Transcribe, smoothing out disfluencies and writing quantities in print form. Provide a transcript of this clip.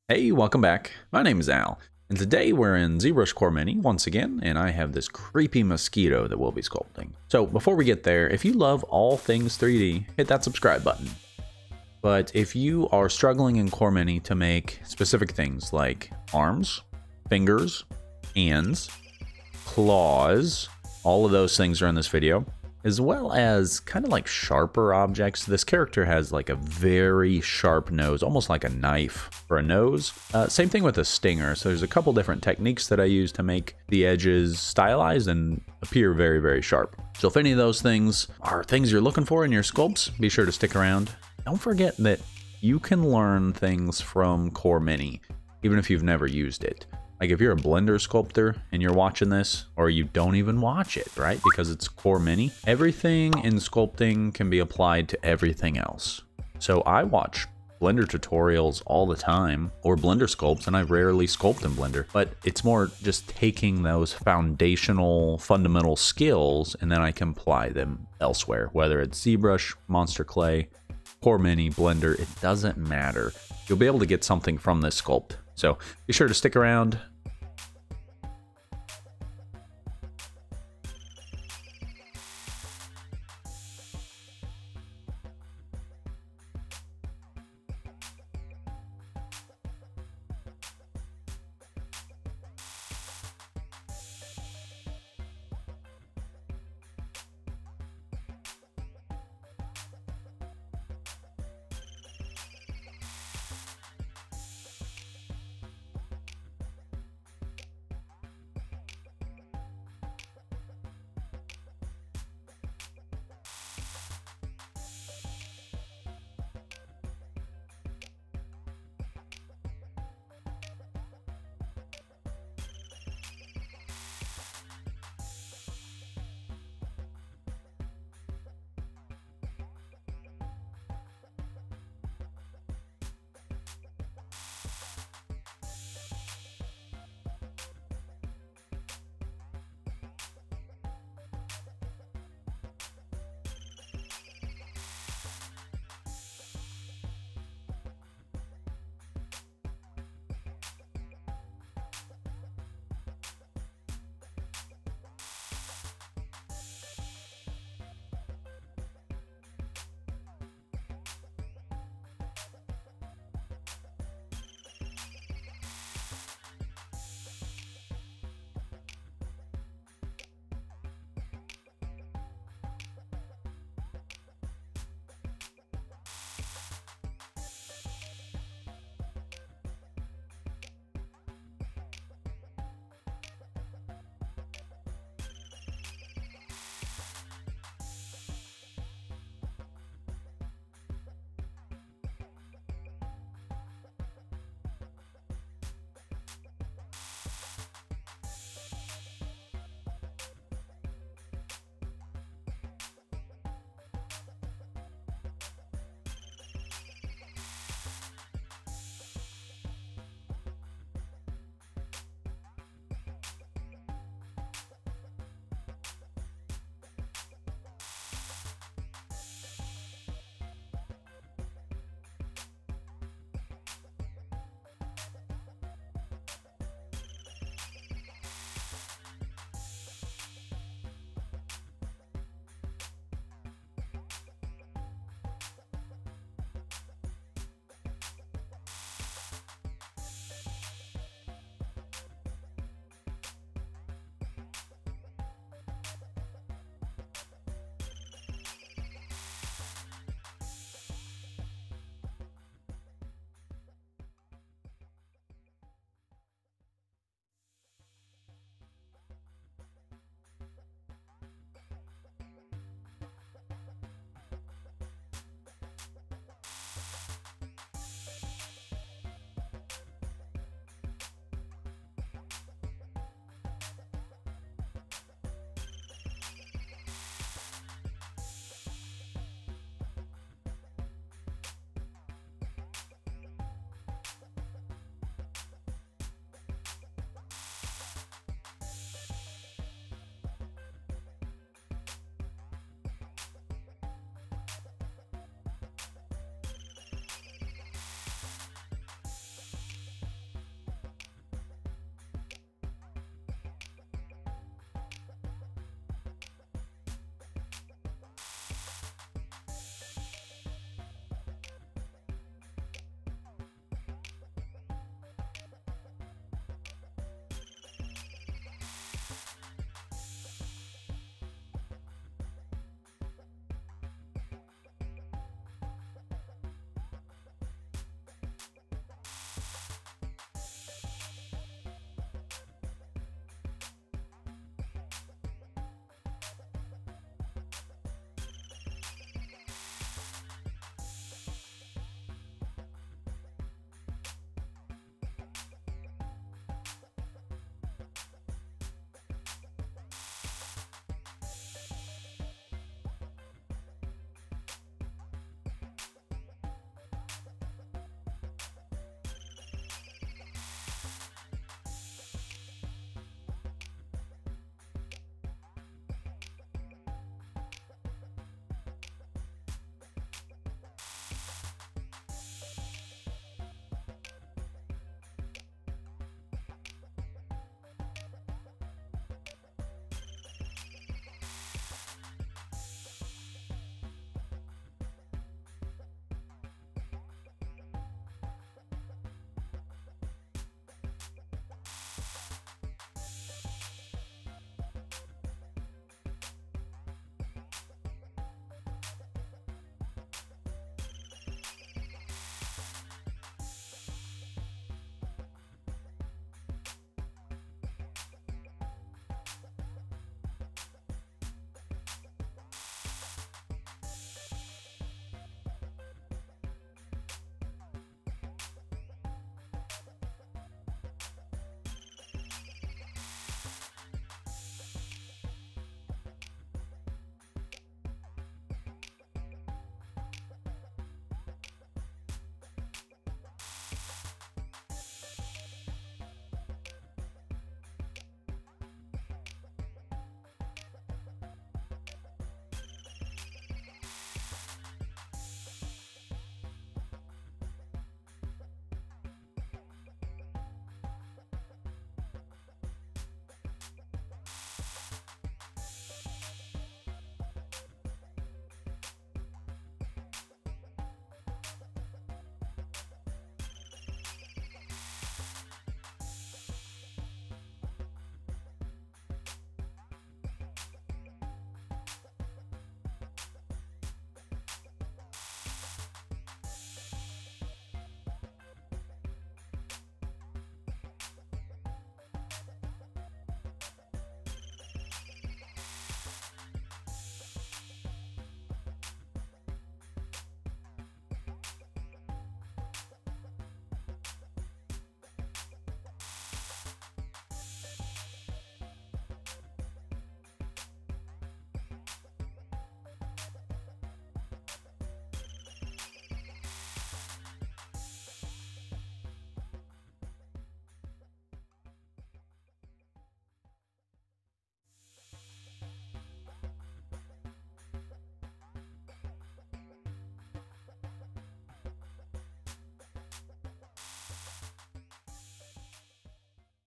Hey, welcome back. My name is Al, and today we're in ZBrush Core Mini once again, and I have this creepy mosquito that we'll be sculpting. So before we get there, if you love all things 3D, hit that subscribe button. But if you are struggling in Core Mini to make specific things like arms, fingers, hands, claws, all of those things are in this video, as well as kind of like sharper objects. This character has like a very sharp nose, almost like a knife for a nose. Same thing with a stinger. So there's a couple different techniques that I use to make the edges stylized and appear very, very sharp. So if any of those things are things you're looking for in your sculpts, be sure to stick around. Don't forget that you can learn things from Core Mini, even if you've never used it. Like if you're a Blender sculptor and you're watching this, or you don't even watch it, right? Because it's Core Mini, everything in sculpting can be applied to everything else. So I watch Blender tutorials all the time, or Blender sculpts, and I rarely sculpt in Blender, but it's more just taking those foundational, fundamental skills, and then I can apply them elsewhere, whether it's ZBrush, Monster Clay, Core Mini, Blender, it doesn't matter. You'll be able to get something from this sculpt. So be sure to stick around.